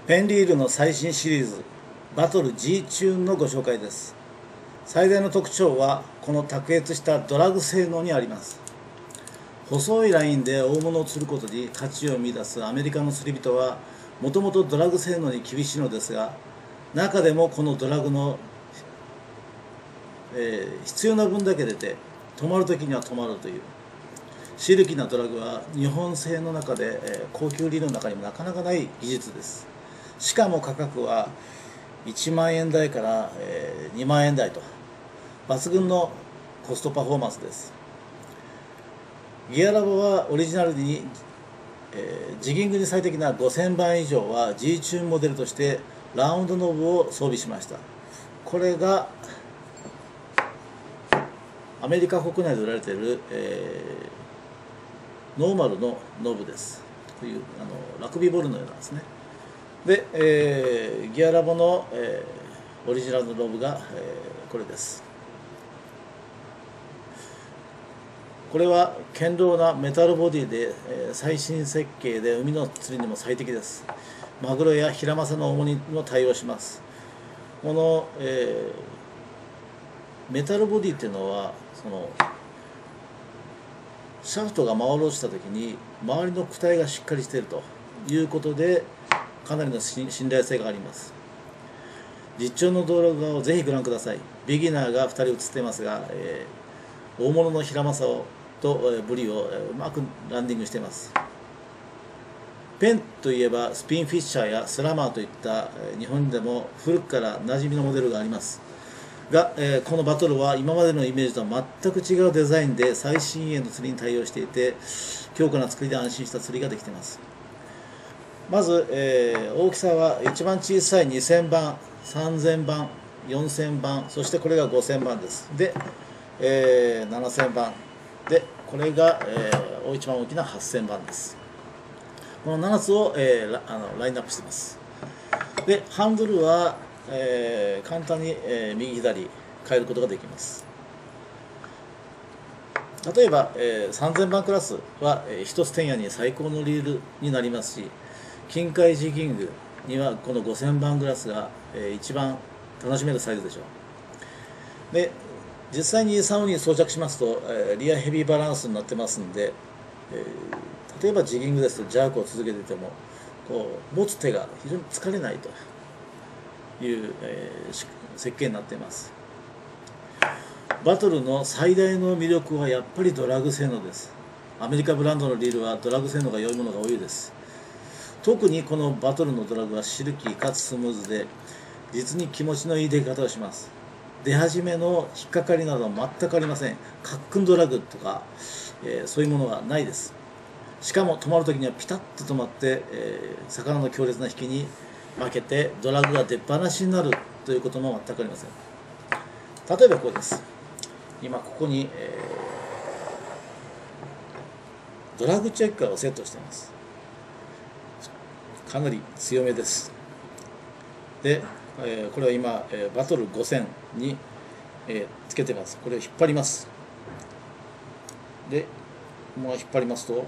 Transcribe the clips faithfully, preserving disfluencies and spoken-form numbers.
ペンリールの最新シリーズバトル G チューンのご紹介です。最大の特徴はこの卓越したドラグ性能にあります。細いラインで大物を釣ることに価値を見出すアメリカの釣り人はもともとドラグ性能に厳しいのですが、中でもこのドラグの、えー、必要な分だけ出て止まるときには止まるというシルキーなドラグは日本製の中で、えー、高級リールの中にもなかなかない技術です。しかも価格はいちまんえん台から、えー、にまんえん台と抜群のコストパフォーマンスです。ギアラボはオリジナルに、えー、ジギングに最適なごせんばん以上は G チューンモデルとしてラウンドノブを装備しました。これがアメリカ国内で売られている、えー、ノーマルのノブです。というあのラグビーボールのようなんですね。で、えー、ギアラボの、えー、オリジナルのノブが、えー、これです。これは堅牢なメタルボディで、えー、最新設計で海の釣りにも最適です。マグロやヒラマサの重荷にも対応します。この、えー、メタルボディっていうのはそのシャフトが回ろうした時に周りの躯体がしっかりしているということでかなりの信頼性があります。実調の動画をぜひご覧ください。ビギナーがふたり写っていますが、えー、大物のヒラマサをと、えー、ブリを、えー、うまくランディングしています。ペンといえばスピンフィッシャーやスラマーといった、えー、日本でも古くから馴染みのモデルがありますが、えー、このバトルは今までのイメージとは全く違うデザインで最新鋭の釣りに対応していて、強固な作りで安心した釣りができています。まず、えー、大きさは一番小さいにせんばん、さんぜんばん、よんせんばん、そしてこれがごせんばんです。で、えー、ななせんばんで、これが、えー、一番大きなはっせんばんです。このななつを、えー、あのラインナップしています。で、ハンドルは、えー、簡単に、えー、右左変えることができます。例えば、えー、さんぜんばんクラスは、えー、一つてんやに最高のリールになりますし、近海ジギングにはこのごせんばんクラスが、えー、一番楽しめるサイズでしょう。で、実際に竿に装着しますと、えー、リアヘビーバランスになってますんで、えー、例えばジギングですとジャークを続けていてもこう持つ手が非常に疲れないという、えー、設計になっています。バトルの最大の魅力はやっぱりドラグ性能です。アメリカブランドのリールはドラグ性能が良いものが多いです。特にこのバトルのドラグはシルキーかつスムーズで実に気持ちのいい出方をします。出始めの引っかかりなどは全くありません。カックンドラグとか、えー、そういうものはないです。しかも止まるときにはピタッと止まって、えー、魚の強烈な引きに負けてドラグが出っ放しになるということも全くありません。例えばこうです。今ここに、えー、ドラグチェッカーをセットしています。かなり強めです。で、えー、これは今、えー、バトルごせんに、えー、つけてます。これを引っ張ります。で、もう引っ張りますと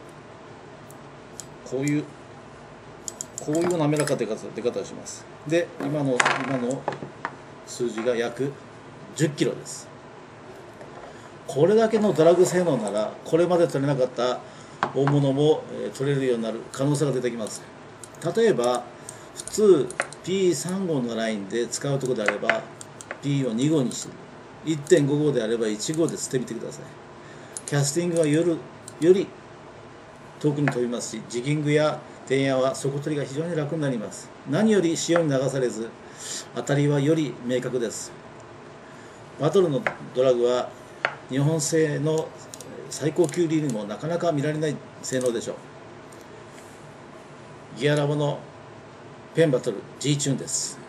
こういうこういう滑らか出方出方をします。で、今の今の数字が約じゅっキロです。これだけのドラグ性能ならこれまで取れなかった大物も、えー、取れるようになる可能性が出てきます。例えば普通 ピーさん 号のラインで使うところであれば ピー をに号にして いってんご 号であればいち号で釣ってみてください。キャスティングはよりより遠くに飛びますし、ジギングやテンヤは底取りが非常に楽になります。何より潮に流されず当たりはより明確です。バトルのドラグは日本製の最高級リールにもなかなか見られない性能でしょう。ギアラボのペンバトル G チューンです。